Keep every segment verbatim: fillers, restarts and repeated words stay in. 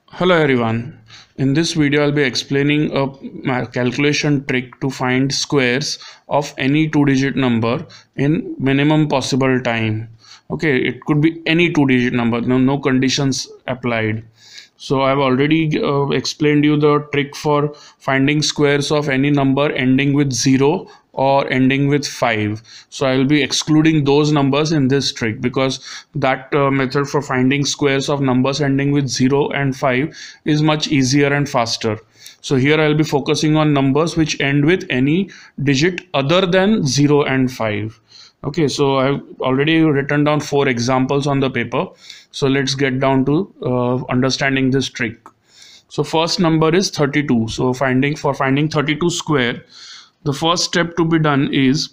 Hello everyone. In this video I'll be explaining a ma- calculation trick to find squares of any two digit number in minimum possible time. Okay, it could be any two digit number, no, no conditions applied. So I've already uh, explained you the trick for finding squares of any number ending with zero or ending with five. So I will be excluding those numbers in this trick because that uh, method for finding squares of numbers ending with zero and five is much easier and faster. So here I'll be focusing on numbers which end with any digit other than zero and five. Okay, so I've already written down four examples on the paper. So let's get down to uh, understanding this trick. So first number is thirty-two. So finding for finding thirty-two square, the first step to be done is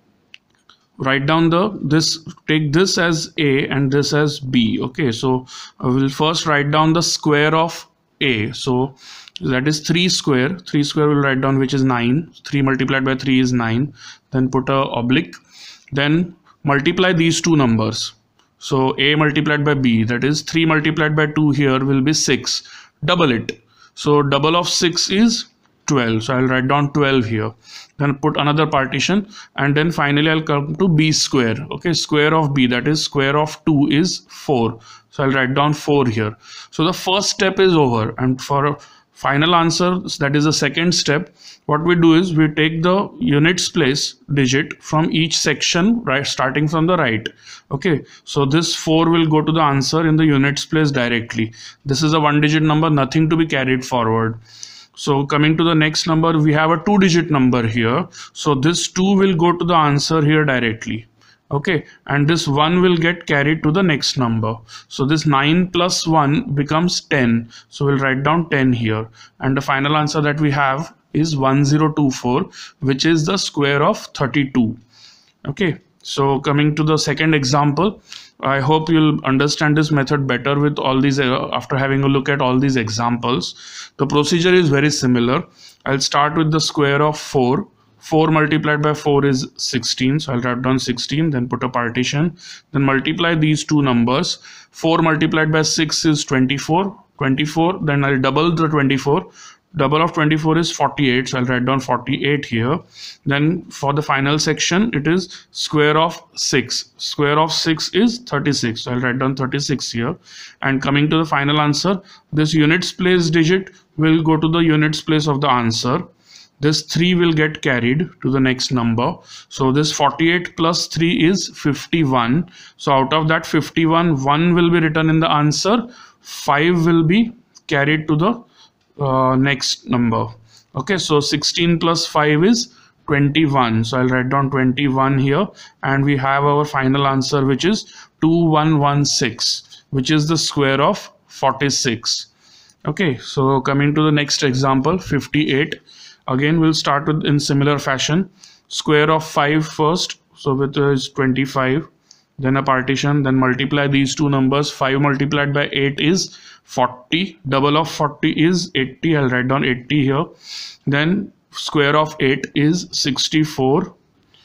write down the this take this as a and this as b. Okay, so I will first write down the square of a. So that is three square. three square will write down, which is nine. three multiplied by three is nine. Then put a oblique. Then multiply these two numbers. So a multiplied by b, that is three multiplied by two here will be six. Double it. So double of six is twelve. So I'll write down twelve here. Then put another partition, and then finally I'll come to b square. Okay, square of b, that is square of two is four. So I'll write down four here. So the first step is over, and for a final answer, that is the second step, what we do is we take the units place digit from each section, right, starting from the right. Okay, so this four will go to the answer in the units place directly. This is a one digit number, nothing to be carried forward. So coming to the next number, we have a two digit number here. So this two will go to the answer here directly. Okay, and this one will get carried to the next number. So this nine plus one becomes ten. So we'll write down ten here. And the final answer that we have is one zero two four, which is the square of thirty-two. Okay, so coming to the second example, I hope you'll understand this method better with all these uh, after having a look at all these examples. The procedure is very similar. I'll start with the square of four. four multiplied by four is sixteen. So I'll write down sixteen, then put a partition, then multiply these two numbers. four multiplied by six is twenty-four. twenty-four, then I'll double the twenty-four. Double of twenty-four is forty-eight, so I'll write down forty-eight here. Then for the final section, it is square of six. Square of six is thirty-six, so I'll write down thirty-six here. And coming to the final answer, this units place digit will go to the units place of the answer. This three will get carried to the next number. So this forty-eight plus three is fifty-one. So out of that fifty-one, one will be written in the answer, five will be carried to the uh, next number. Okay, so sixteen plus five is twenty-one. So I'll write down twenty-one here, and we have our final answer, which is two thousand one hundred sixteen, which is the square of forty-six. Okay, so coming to the next example, fifty-eight. Again, we'll start with in similar fashion. Square of five first, so with uh, is twenty-five. Then a partition, then multiply these two numbers. five multiplied by eight is forty. Double of forty is eighty. I'll write down eighty here. Then square of eight is sixty-four.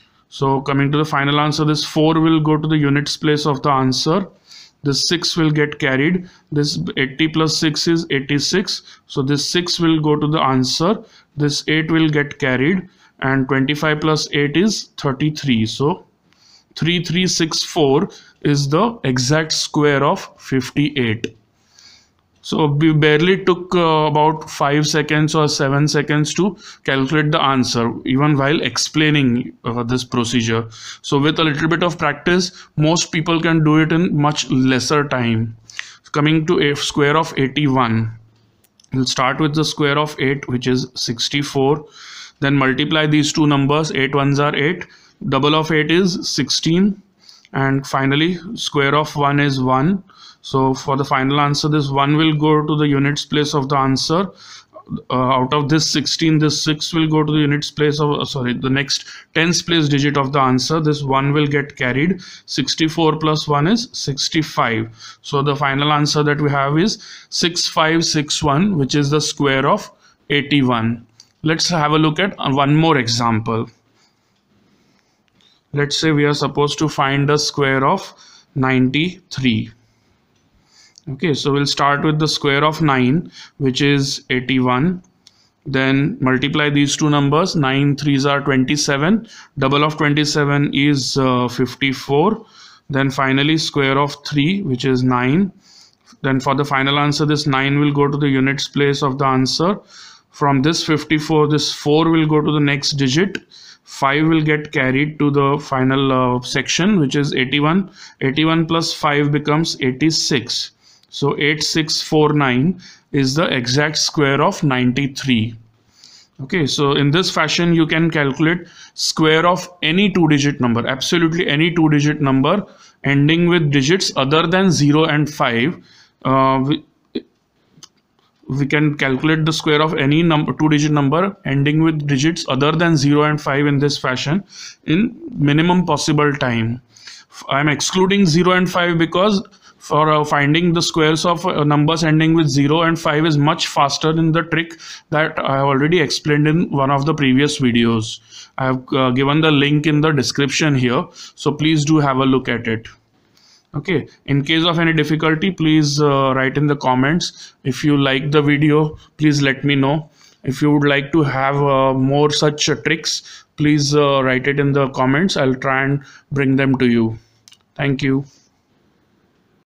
So coming to the final answer, this four will go to the units place of the answer. This six will get carried. This eighty plus six is eighty-six. So this six will go to the answer. This eight will get carried. And twenty-five plus eight is thirty-three. So three three six four is the exact square of fifty-eight. So we barely took uh, about five seconds or seven seconds to calculate the answer, even while explaining uh, this procedure. So with a little bit of practice, most people can do it in much lesser time. Coming to a square of eighty-one, we'll start with the square of eight, which is sixty-four. Then multiply these two numbers. eight ones are eight. Double of eight is sixteen. And finally, square of one is one. So for the final answer, this one will go to the units place of the answer. Uh, out of this sixteen, this six will go to the units place of, uh, sorry, the next tens place digit of the answer. This one will get carried. sixty-four plus one is sixty-five. So the final answer that we have is six five six one, which is the square of eighty-one. Let's have a look at one more example. Let's say we are supposed to find the square of ninety-three. Okay, so we'll start with the square of nine, which is eighty-one. Then multiply these two numbers. nine threes are twenty-seven. Double of twenty-seven is uh, fifty-four. Then finally square of three, which is nine. Then for the final answer, this nine will go to the units place of the answer. From this fifty-four, this four will go to the next digit. five will get carried to the final uh, section, which is eighty-one. eighty-one plus five becomes eighty-six. So eight six four nine is the exact square of ninety-three. Okay, so in this fashion you can calculate square of any two digit number, absolutely any two digit number ending with digits other than zero and five. Uh, we, we can calculate the square of any number two digit number ending with digits other than zero and five in this fashion in minimum possible time. I'm excluding zero and five because for uh, finding the squares of uh, numbers ending with zero and five is much faster in the trick that I have already explained in one of the previous videos. I have uh, given the link in the description here, so please do have a look at it. Okay, in case of any difficulty, please uh, write in the comments. If you like the video, please let me know. If you would like to have uh, more such uh, tricks, please uh, write it in the comments. I'll try and bring them to you. Thank you.